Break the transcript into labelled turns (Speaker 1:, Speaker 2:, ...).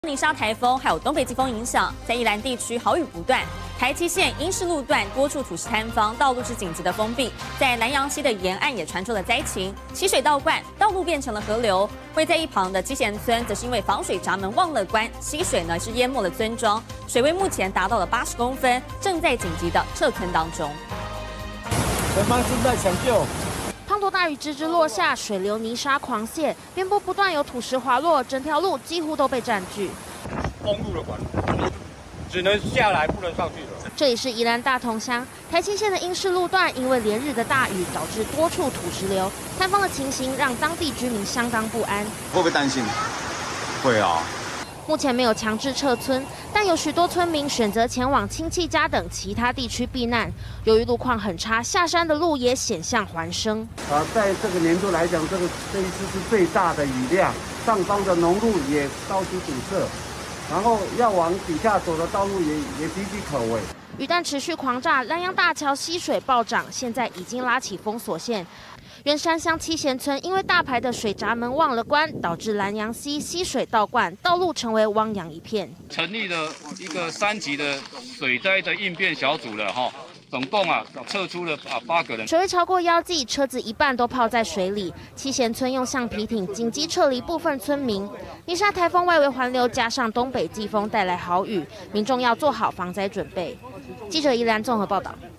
Speaker 1: 泥沙台风还有东北季风影响，在宜兰地区豪雨不断，台七线英式路段多处土石坍方，道路是紧急的封闭。在南洋溪的沿岸也传出了灾情，溪水倒灌，道路变成了河流。位在一旁的基贤村，则是因为防水闸门忘了关，溪水呢是淹没了村庄，水位目前达到了80公分，正在紧急的撤村当中。
Speaker 2: 前方正在抢救。
Speaker 3: 滂沱大雨直直落下，水流泥沙狂泻，边坡不断有土石滑落，整条路几乎都被占据。
Speaker 4: 封路的管路，只能下来，不能上去了。
Speaker 3: 这里是宜兰大同乡台七线的英式路段，因为连日的大雨，导致多处土石流，坍方的情形让当地居民相当不安。
Speaker 5: 会不会担心？会啊。
Speaker 3: 目前没有强制撤村，但有许多村民选择前往亲戚家等其他地区避难。由于路况很差，下山的路也险象环生。
Speaker 2: 在这个年度来讲，这一次是最大的雨量，上方的农路也到处堵塞，然后要往底下走的道路也岌岌可危。
Speaker 3: 雨弹持续狂炸，南洋大桥溪水暴涨，现在已经拉起封锁线。员山乡七贤村因为大排的水闸门忘了关，导致南洋溪溪水倒灌，道路成为汪洋一片。
Speaker 6: 成立了一个3级的水灾的应变小组了哈。 总共测出了8个人，
Speaker 3: 水位超过腰际，车子一半都泡在水里。七贤村用橡皮艇紧急撤离部分村民。泥沙台风外围环流加上东北季风带来豪雨，民众要做好防灾准备。记者宜兰综合报道。